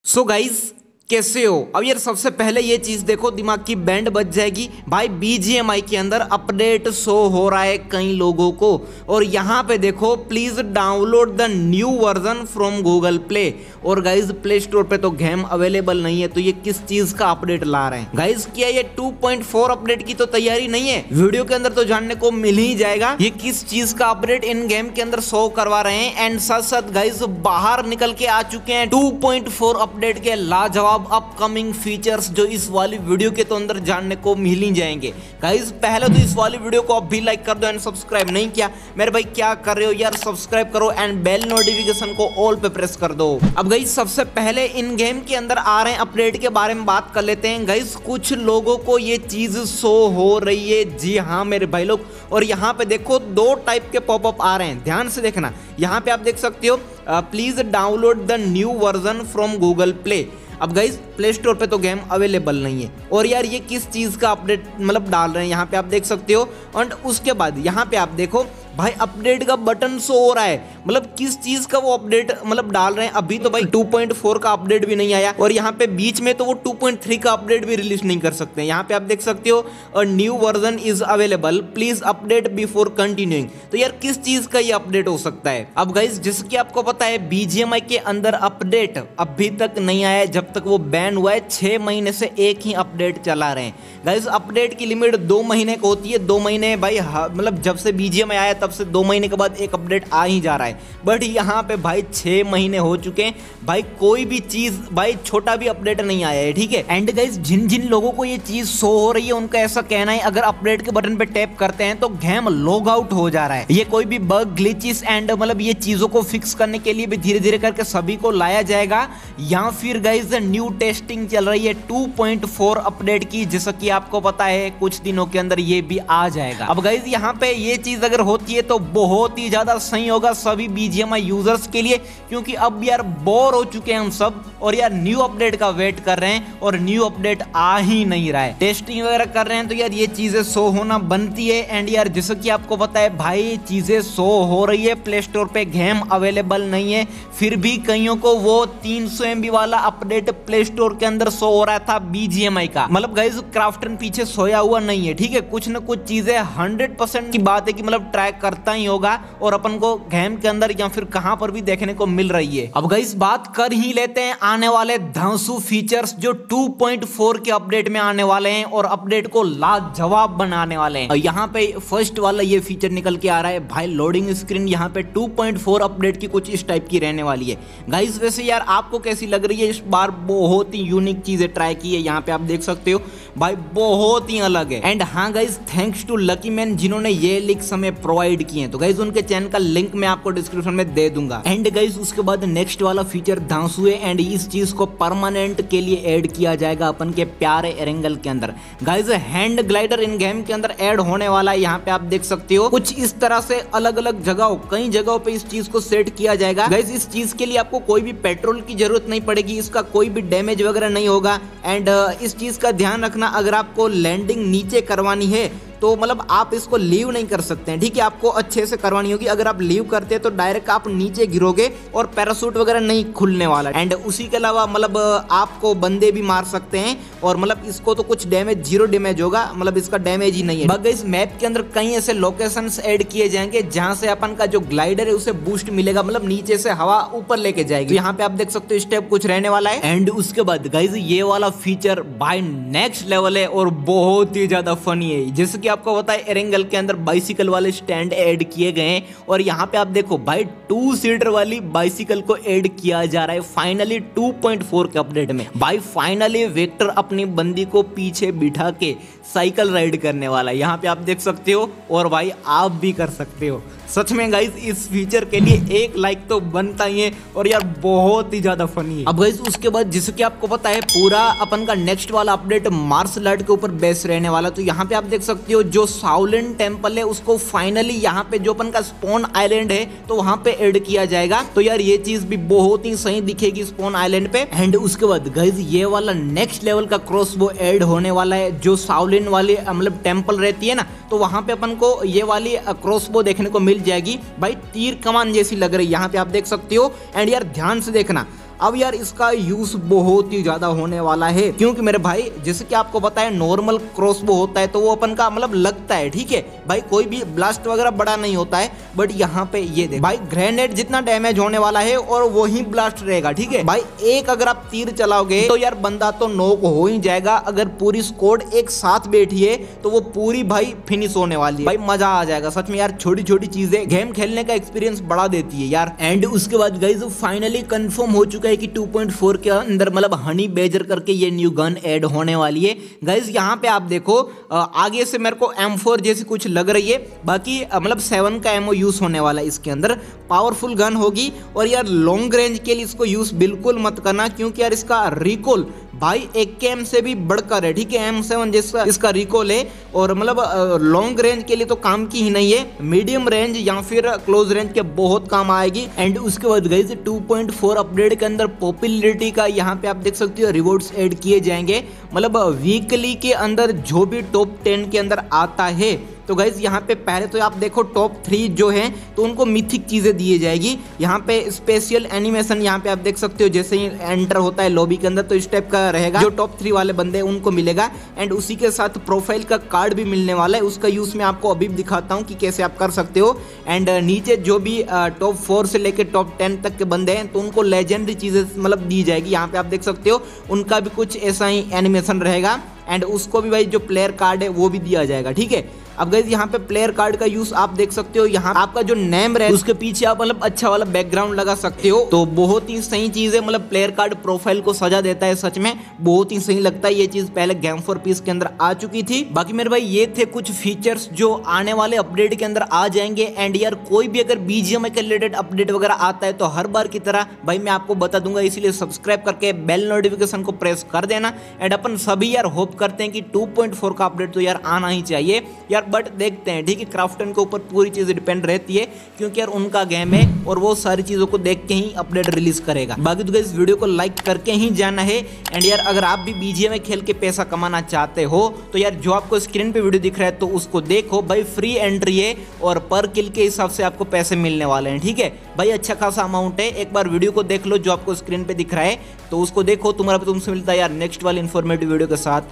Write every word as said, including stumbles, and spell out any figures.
So guys कैसे हो। अब यार सबसे पहले ये चीज देखो, दिमाग की बैंड बज जाएगी भाई। बीजीएमआई के अंदर अपडेट शो हो रहा है कई लोगों को, और यहाँ पे देखो please download the new version from Google play. और गाइज प्ले स्टोर पे तो गेम अवेलेबल नहीं है, तो ये किस चीज का अपडेट ला रहे हैं गाइज? क्या ये टू पॉइंट फोर अपडेट की तो तैयारी नहीं है? वीडियो के अंदर तो जानने को मिल ही जाएगा ये किस चीज का अपडेट इन गेम के अंदर शो करवा रहे हैं। एंड साथ साथ गाइज बाहर निकल के आ चुके हैं टू पॉइंट फोर अपडेट के लाजवाब अपकमिंग फीचर्स, जो इस वाली वीडियो के तो अंदर जानने को मिल ही जाएंगे। गाइस पहले तो इस वाली वीडियो को अब भी लाइक कर दो एंड सब्सक्राइब नहीं किया मेरे भाई क्या कर रहे हो यार, सब्सक्राइब करो एंड बेल नोटिफिकेशन को ऑल पे प्रेस कर दो। अब गाइस सबसे पहले इन गेम के अंदर आ रहे हैं अपडेट के बारे में बात कर लेते हैं। गाइस कुछ लोगों को ये चीज शो हो रही है, जी हाँ मेरे भाई लोग। और यहाँ पे देखो दो टाइप के पॉपअप आ रहे हैं, ध्यान से देखना। यहाँ पे आप देख सकते हो please download the new version from Google play. अब गाइस प्ले स्टोर पे तो गेम अवेलेबल नहीं है, और यार ये किस चीज का अपडेट मतलब डाल रहे हैं यहाँ पे आप देख सकते हो। और उसके बाद यहाँ पे आप देखो भाई अपडेट का बटन शो हो रहा है, मतलब किस चीज का वो अपडेट मतलब डाल रहे हैं। अभी तो भाई टू पॉइंट फोर का अपडेट भी नहीं आया, और यहाँ पे बीच में तो वो टू पॉइंट थ्री का अपडेट भी रिलीज नहीं कर सकते। यहाँ पे आप देख सकते हो a new version is available, please update before continuing. तो यार किस चीज का ये अपडेट हो सकता है? अब गाइस जैसे कि आपको पता है बीजीएमआई के अंदर अपडेट अभी तक नहीं आया है, जब तक वो बैन हुआ है। छह महीने से एक ही अपडेट चला रहे हैं। गाइस अपडेट की लिमिट दो महीने को होती है, दो महीने भाई मतलब जब से बीजीएमआई आया तब से दो महीने के बाद एक अपडेट आ ही जा रहा है। बट यहाँ पे भाई छह महीने हो चुके हैं भाई, कोई भी चीज भाई छोटा भी अपडेट नहीं आया है, ठीक है। एंड गाइस जिन जिन लोगों को ये चीज शो हो रही है उनका ऐसा कहना है अगर अपडेट के बटन पे टैप करते हैं तो गेम लॉग आउट हो जा रहा है। ये कोई भी बग ग्लिचेस एंड मतलब ये चीजों को फिक्स करने के लिए भी धीरे धीरे करके सभी को लाया जाएगा, या फिर गाइस न्यू टेस्टिंग चल रही है टू पॉइंट फोर अपडेट की, जैसा कि आपको पता है कुछ दिनों के अंदर ये भी आ जाएगा। अब गाइस यहाँ पे ये चीज अगर होती है तो बहुत ही ज्यादा सही होगा सभी बीजीएमआई यूजर्स के लिए, क्योंकि अब यार बोर हो चुके हैं हम सब, और यार न्यू अपडेट का वेट कर रहे हैं और न्यू अपडेट आ ही नहीं रहा है। टेस्टिंग वगैरह कर रहे हैं तो यार ये चीजें शो होना बनती है। एंड यार जैसा कि आपको पता है भाई चीजें शो हो रही है, प्ले स्टोर पे गेम अवेलेबल नहीं है, फिर भी कईयों को वो तीन सौ एम बी वाला अपडेट प्ले स्टोर के अंदर शो हो रहा था बीजीएमआई का। मतलब गाइस क्राफ्टन पीछे सोया हुआ नहीं है, ठीक है। कुछ ना कुछ चीजें हंड्रेड परसेंट की बात है कि मतलब ट्राई करता ही होगा, और अपन को गेम के अंदर या फिर कहां पर भी देखने को मिल रही है। अब गाइस बात कर ही लेते हैं आने वाले धांसू फीचर्स जो टू पॉइंट फोर के अपडेट में आने वाले हैं और अपडेट को लाजवाब बनाने वाले हैं। यहाँ पे फर्स्ट वाला ये फीचर निकल के आ रहा है भाई, लोडिंग स्क्रीन यहाँ पे टू पॉइंट फोर अपडेट की कुछ इस टाइप की रहने वाली है। गाइस वैसे यार आपको कैसी लग रही है? इस बार बहुत ही यूनिक चीजें ट्राई की है, यहाँ पे आप देख सकते हो भाई बहुत ही अलग है। एंड हाँ guys thanks to lucky man जिन्होंने ये लिंक्स हमें प्रोवाइड किए हैं, तो गाइस उनके चैनल का लिंक मैं आपको डिस्क्रिप्शन में दे दूंगा। एंड गाइस उसके बाद नेक्स्ट वाला फीचर धांसू है, एंड इस चीज को परमानेंट के लिए ऐड किया जाएगा अपन के प्यारे एरेंगल के अंदर। Guys hand glider in game के अंदर ऐड होने वाला है, यहाँ पे आप देख सकते हो कुछ इस तरह से अलग अलग जगहों कई जगहों पे इस चीज को सेट किया जाएगा। गाइस इस चीज के लिए आपको कोई भी पेट्रोल की जरूरत नहीं पड़ेगी, इसका कोई भी डैमेज वगैरह नहीं होगा। एंड इस चीज का ध्यान रखना अगर आपको लैंडिंग नीचे करवानी है तो मतलब आप इसको लीव नहीं कर सकते हैं, ठीक है। आपको अच्छे से करवानी होगी, अगर आप लीव करते हैं तो डायरेक्ट आप नीचे गिरोगे और पैराशूट वगैरह नहीं खुलने वाला। एंड उसी के अलावा मतलब आपको बंदे भी मार सकते हैं, और मतलब इसको तो कुछ डैमेज जीरो डैमेज होगा, मतलब इसका डैमेज ही नहीं है। बाकी इस मैप के अंदर कई ऐसे लोकेशंस ऐड किए जाएंगे जहां से अपन का जो ग्लाइडर है उसे बूस्ट मिलेगा, मतलब नीचे से हवा ऊपर लेके जाएगी। यहाँ पे आप देख सकते हो स्टेप कुछ रहने वाला है। एंड उसके बाद गाइस ये वाला फीचर बाय नेक्स्ट लेवल है और बहुत ही ज्यादा फनी है। जैसे आपको पता है एरेंगल के अंदर बाइसिकल वाले स्टैंड ऐड किए गए हैं, और यहाँ पे आप देखो भाई टू सीटर वाली बाइसिकल को ऐड किया जा रहा है फाइनली टू पॉइंट फोर के अपडेट में। भाई फाइनली वेक्टर अपनी बंदी को पीछे बिठा के साइकिल राइड करने वाला है, यहाँ पे आप देख सकते हो, और भाई आप भी कर सकते हो। सच में गाइस इस फीचर के लिए एक लाइक तो बनता ही है, और यार बहुत ही ज्यादा फनी है। अब गाइस उसके बाद जैसे कि आपको पता है पूरा अपन का नेक्स्ट वाला अपडेट मार्शल आर्ट के ऊपर बेस रहने वाला, तो यहाँ पे आप देख सकते हो जो शाओलिन टेम्पल है उसको फाइनली यहाँ पे जो अपन का स्पॉन आइलैंड है तो वहां पे ऐड किया जाएगा। तो यार ये चीज भी बहुत ही सही दिखेगी स्पॉन आइलैंड पे। एंड उसके बाद गाइस ये वाला नेक्स्ट लेवल का क्रॉसबो ऐड होने वाला है, जो शाओलिन वाली मतलब टेम्पल रहती है ना, तो वहां पे अपन को ये वाली क्रॉसबो देखने को मिल जाएगी। भाई तीर कमान जैसी लग रही है, यहाँ पे आप देख सकते हो। एंड यार ध्यान से देखना, अब यार इसका यूज बहुत ही ज्यादा होने वाला है, क्योंकि मेरे भाई जैसे कि आपको पता है नॉर्मल क्रॉसबो होता है तो वो अपन का मतलब लगता है, ठीक है भाई, कोई भी ब्लास्ट वगैरह बड़ा नहीं होता है, बट यहाँ पे ये देख भाई ग्रेनेड जितना डैमेज होने वाला है और वही ब्लास्ट रहेगा, ठीक है भाई। एक अगर आप तीर चलाओगे तो यार बंदा तो नॉक हो ही जाएगा, अगर पूरी स्क्वाड एक साथ बैठी है तो वो पूरी भाई फिनिश होने वाली है भाई, मजा आ जाएगा सच में यार। छोटी छोटी चीजें गेम खेलने का एक्सपीरियंस बढ़ा देती है यार। एंड उसके बाद गाइस फाइनली कंफर्म हो चुका है कि टू पॉइंट फोर के अंदर मतलब हनी बेजर करके ये न्यू गन ऐड होने वाली है गाइस। यहाँ पे आप देखो आगे से मेरे को एम फोर जैसी कुछ लग रही है, बाकी मतलब सेवन का एमओ यूज होने वाला है इसके अंदर, पावरफुल गन होगी। और यार लॉन्ग रेंज के लिए इसको यूज बिल्कुल मत करना, क्योंकि यार इसका रिकॉल भाई एक के एम से भी बढ़कर है, ठीक है, एम सेवन जैसा इसका रिकॉल है। और मतलब लॉन्ग रेंज के लिए तो काम की ही नहीं है, मीडियम रेंज या फिर क्लोज रेंज के बहुत काम आएगी। एंड उसके बाद guys two point four update के अंदर पॉपुलैरिटी का यहाँ पे आप देख सकते हो रिवॉर्ड्स ऐड किए जाएंगे, मतलब वीकली के अंदर जो भी टॉप टेन के अंदर आता है तो गाइज यहाँ पे पहले तो आप देखो टॉप थ्री जो है तो उनको मिथिक चीजें दिए जाएगी। यहाँ पे स्पेशल एनिमेशन यहाँ पे आप देख सकते हो, जैसे ही एंटर होता है लॉबी के अंदर तो इस टाइप का रहेगा, जो टॉप थ्री वाले बंदे हैं उनको मिलेगा। एंड उसी के साथ प्रोफाइल का कार्ड भी मिलने वाला है, उसका यूज मैं आपको अभी दिखाता हूँ कि कैसे आप कर सकते हो। एंड नीचे जो भी टॉप फोर से लेकर टॉप टेन तक के बंदे हैं तो उनको लेजेंडरी चीजें मतलब दी जाएगी। यहाँ पे आप देख सकते हो उनका भी कुछ ऐसा ही एनिमेशन रहेगा। एंड उसको भी भाई जो प्लेयर कार्ड है वो भी दिया जाएगा, ठीक है। अब गाइस यहाँ पे प्लेयर कार्ड का यूज आप देख सकते हो, यहाँ आपका जो नेम रहे उसके पीछे आप मतलब अच्छा वाला बैकग्राउंड लगा सकते हो, तो बहुत ही सही चीज है। मतलब प्लेयर कार्ड प्रोफाइल को सजा देता है, सच में बहुत ही सही लगता है। ये चीज पहले गेम फॉर पीस के अंदर आ चुकी थी। बाकी मेरे भाई ये थे कुछ फीचर्स जो आने वाले अपडेट के अंदर आ जाएंगे। एंड यार कोई भी अगर बीजीएमआई के रिलेटेड अपडेट वगैरह आता है तो हर बार की तरह भाई मैं आपको बता दूंगा, इसीलिए सब्सक्राइब करके बेल नोटिफिकेशन को प्रेस कर देना। एंड अपन सभी यार होप करते हैं कि टू पॉइंट फोर का अपडेट तो यार आना ही चाहिए यार, बट देखते हैं, ठीक है। क्राफ्टन के ऊपर पूरी चीजें डिपेंड रहती है, क्योंकि यार उनका गेम है और वो सारी चीजों को देख के ही अपडेट रिलीज करेगा। बाकी तो इस वीडियो को लाइक करके ही जाना है। एंड यार अगर आप भी बीजीएमआई खेल के पैसा कमाना चाहते हो तो यार जो आपको स्क्रीन पे वीडियो दिख रहा है तो उसको देखो भाई, फ्री एंट्री है और पर किल के हिसाब से आपको पैसे मिलने वाले हैं, ठीक है भाई, अच्छा खासा अमाउंट है। एक बार वीडियो को देख लो जो आपको स्क्रीन पे दिख रहा है तो उसको देखो, तुम्हारा तुमसे मिलता है यार नेक्स्ट वाली इन्फॉर्मेटिव वीडियो के साथ।